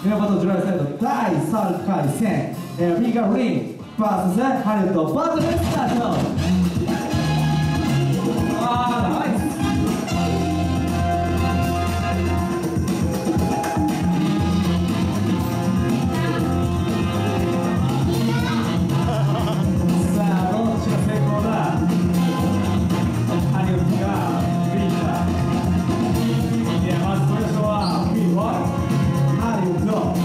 メガバトルジュライサイド第3回戦、リーガルリン vs ハリウッドバトルスタート。ナイス。さあどっちが成功だ。ハリウッドがリーダー。いやまず最初はハリウッド。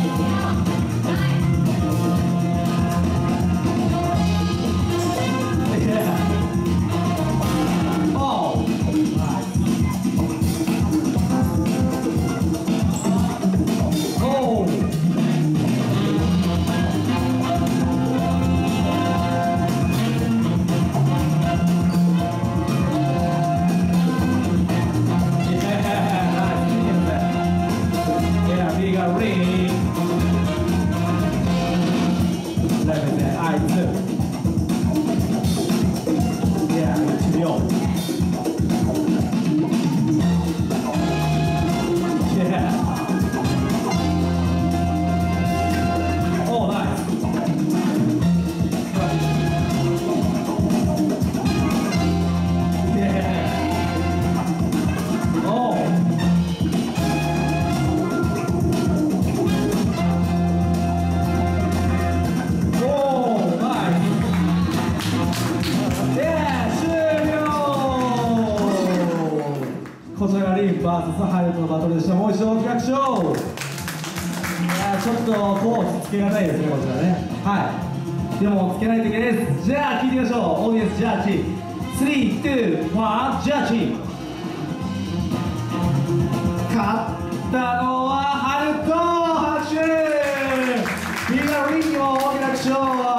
こちらがリン VS ハリウッドのバトルでした。もう一度大きく拍手を。いやちょっとこうつけがたいですね、こちらね。はい、でもつけないといけないです。じゃあ聞いてみましょう。オーディエンスジャッジ3、2、1ジャッジ。勝ったのはハリウッド。拍手。リーガルリンにも大きな拍手を。